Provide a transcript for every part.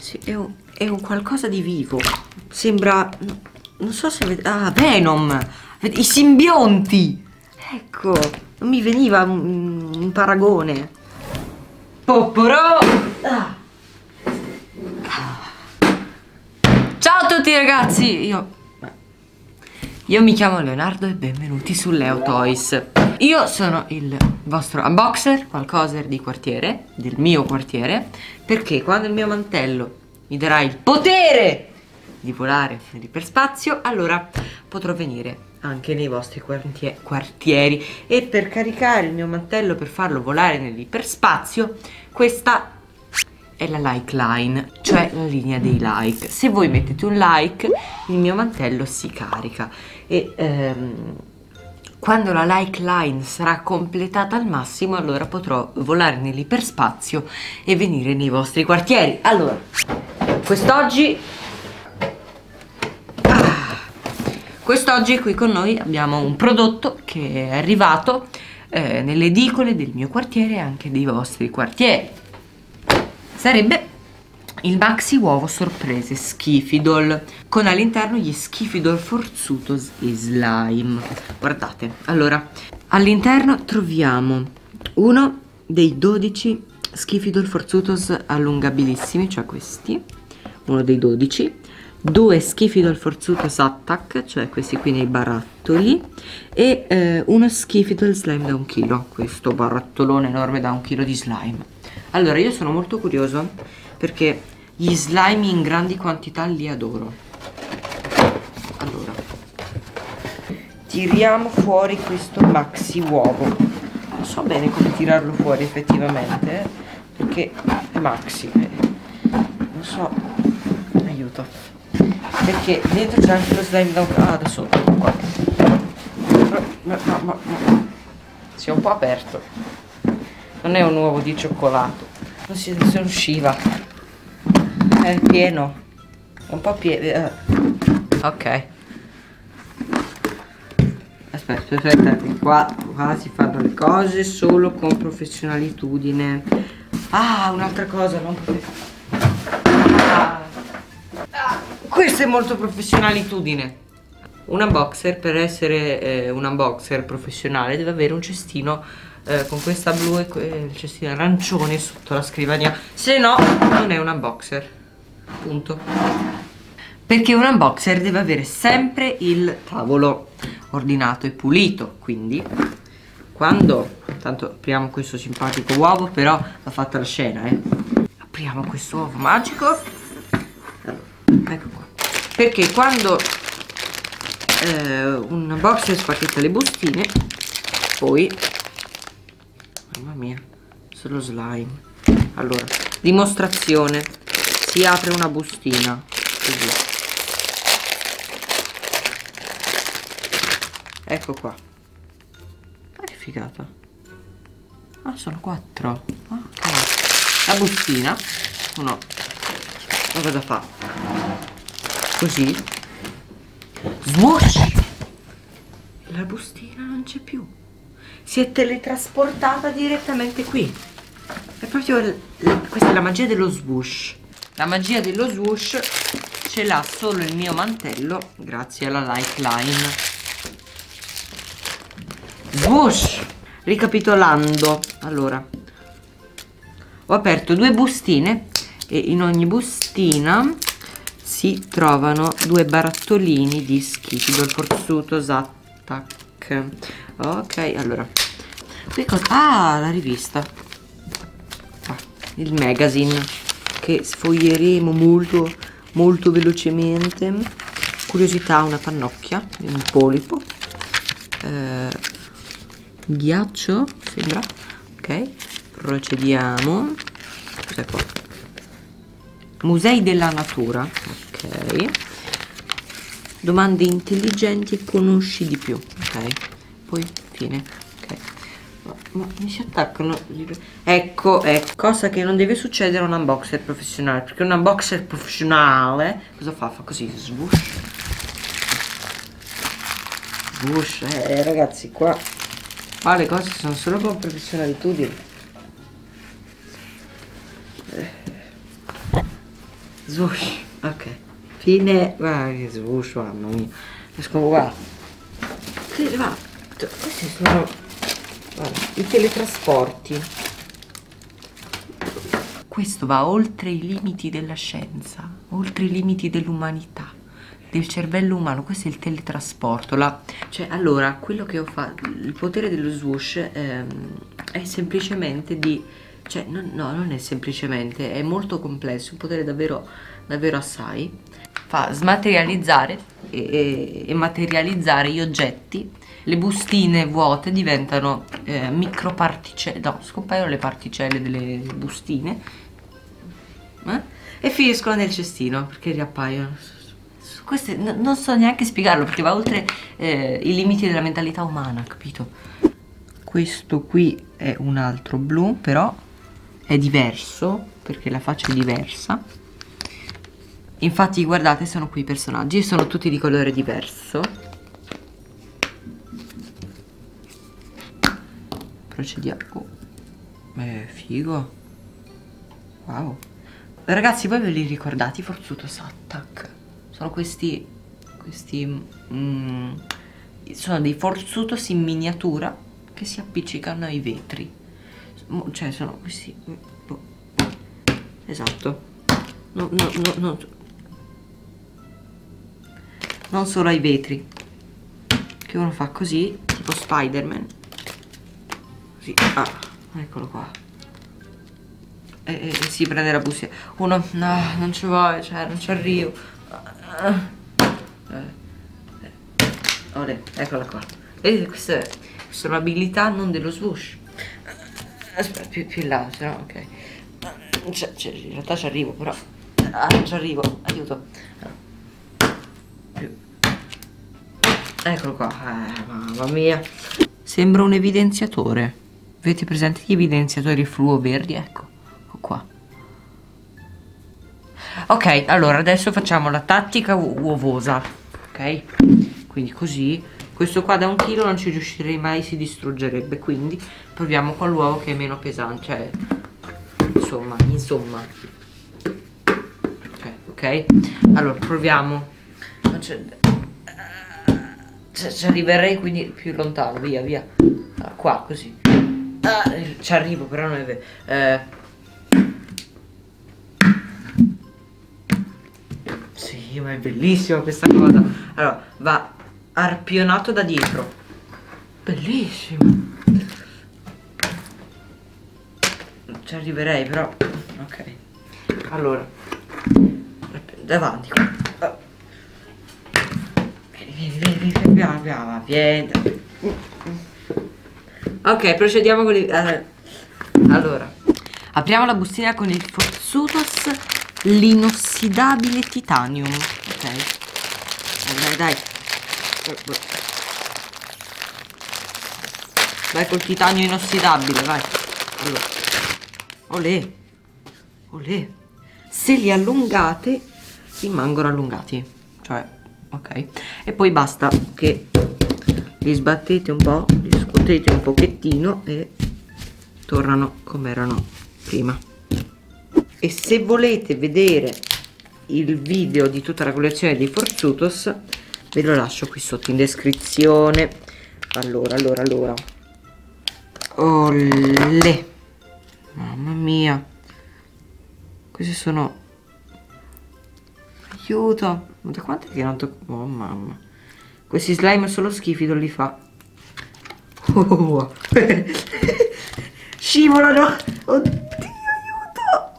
Sì, è un qualcosa di vivo. Sembra... Non so se vedete... Ah, Venom! I simbionti! Ecco, non mi veniva un paragone. Popporò! Ah. Ciao a tutti ragazzi! Io mi chiamo Leonardo e benvenuti su Leo Toys. Io sono il vostro unboxer, qualcosa di quartiere, del mio quartiere, perché quando il mio mantello mi darà il potere di volare nell'iperspazio, allora potrò venire anche nei vostri quartieri. E per caricare il mio mantello, per farlo volare nell'iperspazio, questa è la like line, cioè la linea dei like. Se voi mettete un like, il mio mantello si carica e quando la like line sarà completata al massimo, allora potrò volare nell'iperspazio e venire nei vostri quartieri. Allora, quest'oggi qui con noi abbiamo un prodotto che è arrivato nelle edicole del mio quartiere e anche dei vostri quartieri. Sarebbe il maxi uovo sorprese Schifidol, con all'interno gli Schifidol Forzutos e Slime. Guardate, allora, all'interno troviamo uno dei 12 Schifidol Forzutos allungabilissimi, cioè questi, uno dei 12, due Schifidol Forzutos Attack, cioè questi qui nei barattoli, e uno Schifidol Slime da 1 chilo, questo barattolone enorme da 1 chilo di slime. Allora, io sono molto curioso perché gli slime in grandi quantità li adoro. Allora, tiriamo fuori questo maxi uovo. Non so bene come tirarlo fuori effettivamente, perché è maxi. Non so, aiuto. Perché dentro c'è anche lo slime da sotto. Qua. No. Si è un po' aperto. Non è un uovo di cioccolato, non si usciva, è pieno, è un po' pieno. Ok, aspetta, qua si fanno le cose solo con professionalitudine. Ah, un'altra cosa, non questa è molto professionalitudine. Un unboxer, per essere un unboxer professionale, deve avere un cestino con questa blu e il cestino arancione sotto la scrivania, se no non è un unboxer, punto. Perché un unboxer deve avere sempre il tavolo ordinato e pulito, quindi quando, tanto apriamo questo simpatico uovo, però va fatta la scena, apriamo questo uovo magico. Allora, ecco qua, perché quando un unboxer spacchetta le bustine, poi mamma mia, solo slime. Allora, dimostrazione: si apre una bustina così, ecco qua. Ma che figata. Ah, sono 4. Ok, la bustina uno cosa fa? Così, swoosh, la bustina non c'è più, si è teletrasportata direttamente qui. È proprio questa è la magia dello swoosh. La magia dello swoosh ce l'ha solo il mio mantello grazie alla like line. Swoosh. Ricapitolando, allora, ho aperto 2 bustine e in ogni bustina si trovano 2 barattolini di Schifidol Forzutos Attack. Ok, allora, qui cosa? Ah, la rivista, il magazine che sfoglieremo molto velocemente. Curiosità, una pannocchia, un polipo, ghiaccio sembra. Ok, procediamo. Cos'è qua? Musei della natura. Ok, domande intelligenti e conosci di più. Ok, poi fine. Ok, ma mi si attaccano. Ecco, cosa che non deve succedere a un unboxer professionale, perché un unboxer professionale cosa fa? Fa così, swoosh. Swoosh, ragazzi, qua le cose sono solo con professionalitudine. Swoosh. Ok. Fine. Guarda che swoosh, mamma mia. Escono, guarda. Sì, guarda. Questi sono, guarda, i teletrasporti. Questo va oltre i limiti della scienza, oltre i limiti dell'umanità, del cervello umano. Questo è il teletrasporto. Cioè, allora, quello che ho fatto, il potere dello swoosh è semplicemente di... Cioè, no, non è semplicemente, è molto complesso, un potere davvero, davvero assai. Fa smaterializzare e materializzare gli oggetti. Le bustine vuote diventano microparticelle, no, scompaiono le particelle delle bustine e finiscono nel cestino perché riappaiono. Queste non so neanche spiegarlo perché va oltre i limiti della mentalità umana, capito? Questo qui è un altro blu, però è diverso perché la faccia è diversa. Infatti guardate, sono qui i personaggi, sono tutti di colore diverso. Procediamo. Oh, figo. Wow. Ragazzi, voi ve li ricordate i Forzutos Attack? Sono questi sono dei Forzutos in miniatura che si appiccicano ai vetri. Cioè sono questi, esatto. Non solo ai vetri, che uno fa così, tipo Spider-Man. Così, eccolo qua. E si prende la bustina. Uno, no, non ci vuole, cioè, non ci arrivo. Olè, eccola qua. Vedete, questa è un'abilità non dello swoosh. Aspetta, più in là, se no, ok. In realtà ci arrivo, però. Non ci arrivo, aiuto. Eccolo qua, mamma mia. Sembra un evidenziatore. Avete presente gli evidenziatori fluo verdi? Ecco qua. Ok, allora adesso facciamo la tattica uovosa. Ok? Quindi così. Questo qua da 1 chilo non ci riuscirei mai, si distruggerebbe. Quindi proviamo con l'uovo che è meno pesante. Cioè, insomma. Ok? Allora proviamo. Non c'è... ci arriverei quindi più lontano, via. Qua, così. Ci arrivo, però non è vero. Sì, ma è bellissima questa cosa. Allora, va arpionato da dietro. Bellissimo. Ci arriverei, però. Ok. Allora, davanti qua. Vieni, vieni. Ok, procediamo con il... Allora, apriamo la bustina con il Forzutos l'inossidabile titanium. Ok. Dai. Vai col titanio inossidabile, vai. Allora. Olè. Se li allungate, rimangono allungati. Cioè, ok. E poi basta che li sbattete un po', li scuotete un pochettino e tornano come erano prima. E se volete vedere il video di tutta la collezione dei Forzutos, ve lo lascio qui sotto in descrizione. Allora. Olè. Mamma mia. Questi sono... Aiuto. Da quanto è che non tocco? Oh mamma. Questi slime solo schifi non li fa. Oh. Scivolano. Oddio, aiuto.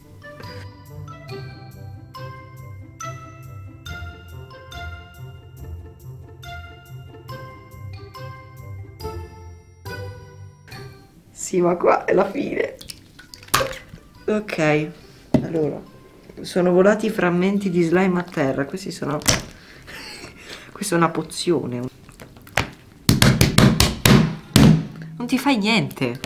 Sì, ma qua è la fine. Ok, allora, sono volati frammenti di slime a terra. Questi sono... Questa è una pozione. Non ti fai niente.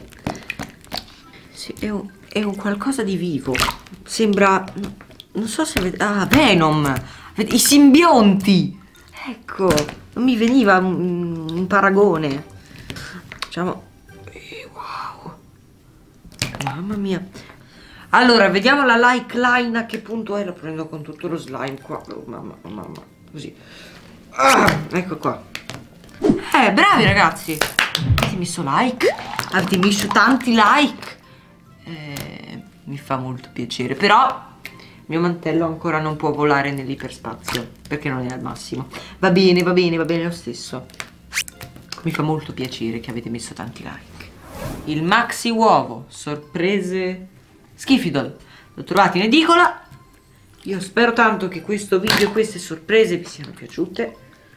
Sì, è un qualcosa di vivo. Sembra... Non so se... Venom! I simbionti! Ecco, non mi veniva un paragone. Facciamo... Wow! Mamma mia! Allora, vediamo la like line a che punto è. Lo prendo con tutto lo slime qua. Oh, mamma, oh, mamma. Così. Ecco qua. Bravi ragazzi. Avete messo like. Avete messo tanti like. Mi fa molto piacere. Però il mio mantello ancora non può volare nell'iperspazio, perché non è al massimo. Va bene, va bene, va bene lo stesso. Mi fa molto piacere che avete messo tanti like. Il maxi uovo sorprese Skifidol l'ho trovato in edicola. Io spero tanto che questo video e queste sorprese vi siano piaciute.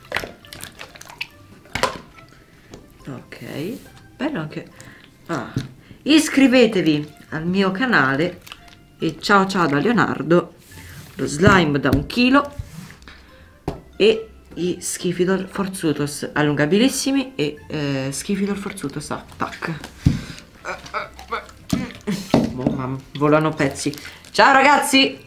Ok, bello anche. Iscrivetevi al mio canale e ciao ciao da Leonardo, lo slime da 1 chilo e i Skifidol Forzutos allungabilissimi e Skifidol Forzutos Attack. Oh, mamma, volano pezzi. Ciao ragazzi!